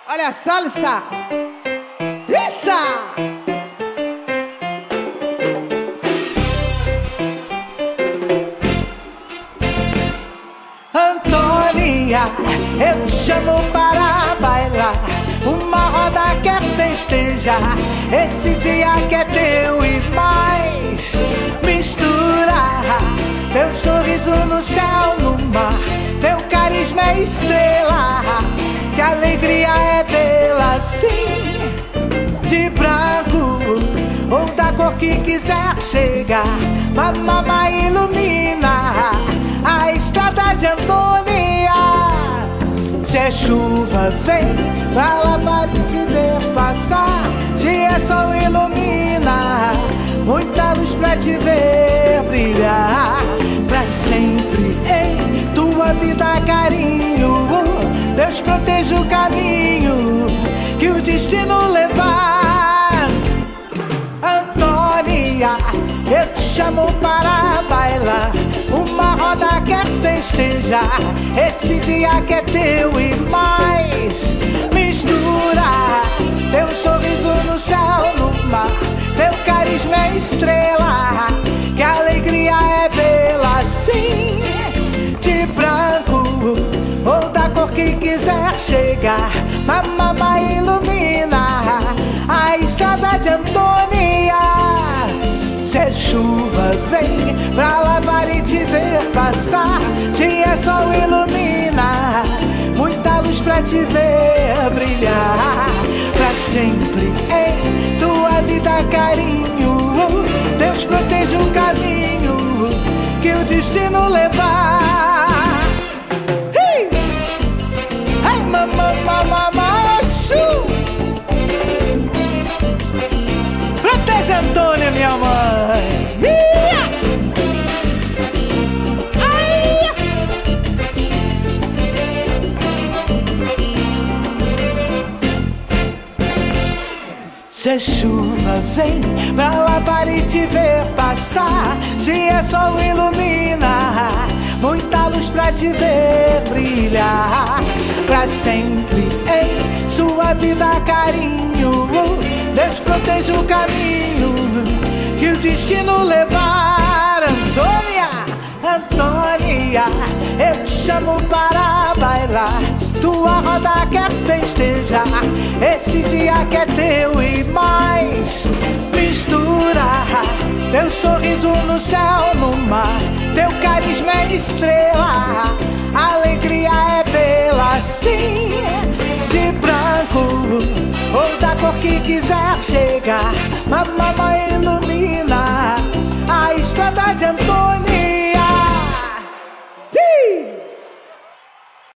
Olha a salsa. Isso! Antônia, eu te chamo para bailar. Uma roda quer festejar. Esse dia que é teu e mais misturar. Teu sorriso no céu, no mar. Teu carisma é estrela. Que alegria é vê-la assim, de branco ou da cor que quiser chegar. Mamama ilumina a estrada de Antônia. Se é chuva, vem pra lavar e te ver passar. Se é sol, ilumina muita luz pra te ver brilhar. Pra sempre em tua vida, carinho. Deus proteja o caminho que o destino levar. Antônia, eu te chamo para bailar. Uma roda quer festejar. Esse dia que é teu e mais mistura. Teu sorriso no céu, no mar. Teu carisma é estrela. Que alegria é vê-la assim, de branco ou da cor que quiser chegar. Mamama ilumina a estrada de Antônia. Se é chuva, vem pra lavar e te ver passar. Se é sol, ilumina muita luz pra te ver brilhar. Pra sempre em tua vida, carinho. Deus proteja o caminho que o destino levar. Ai, mamamachu. Proteja Antônia, minha mãe. Se é chuva, vem pra lavar e te ver passar. Se é sol, ilumina muita luz pra te ver brilhar. Pra sempre em sua vida, carinho. Deus proteja o caminho que o destino levar. Antônia, Antônia, eu te chamo para bailar. Tua roda quer festejar. Esse dia que é teu e mais mistura. Teu sorriso no céu, no mar. Teu carisma é estrela. Alegria é vê-la assim, de branco ou da cor que quiser chegar. Mamama ilumina